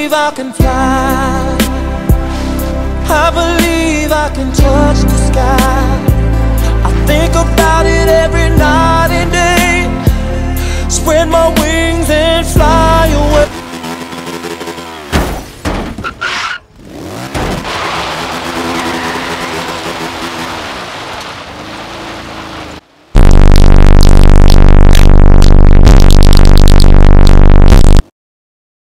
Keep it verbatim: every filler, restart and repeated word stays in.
believe I can fly. I believe I can touch the sky. I think about it every night and day. Spread my